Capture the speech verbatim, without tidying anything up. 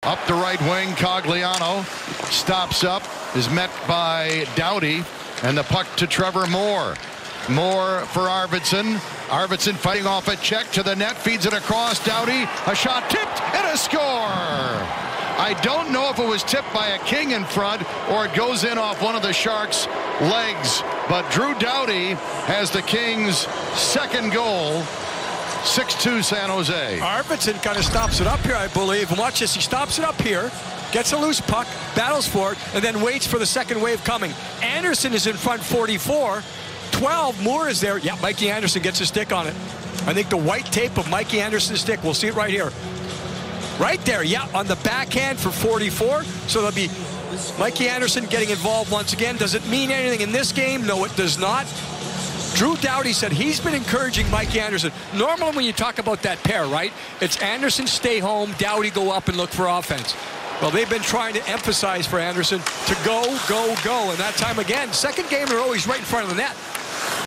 Up the right wing, Cogliano stops up, is met by Doughty, and the puck to Trevor Moore. Moore for Arvidsson. Arvidsson fighting off a check to the net, feeds it across. Doughty, a shot tipped, and a score! I don't know if it was tipped by a king in front or it goes in off one of the Sharks' legs, but Drew Doughty has the Kings' second goal. six two San Jose. Arvidsson kind of stops it up here, I believe. And watch this. He stops it up here, gets a loose puck, battles for it, and then waits for the second wave coming. Anderson is in front forty-four. twelve, Moore is there. Yeah, Mikey Anderson gets a stick on it. I think the white tape of Mikey Anderson's stick. We'll see it right here. Right there, yeah, on the backhand for forty-four. So there'll be Mikey Anderson getting involved once again. Does it mean anything in this game? No, it does not. Drew Doughty said he's been encouraging Mikey Anderson. Normally when you talk about that pair, right, it's Anderson stay home, Doughty go up and look for offense. Well, they've been trying to emphasize for Anderson to go, go, go. And that time again, second game, they're always right in front of the net.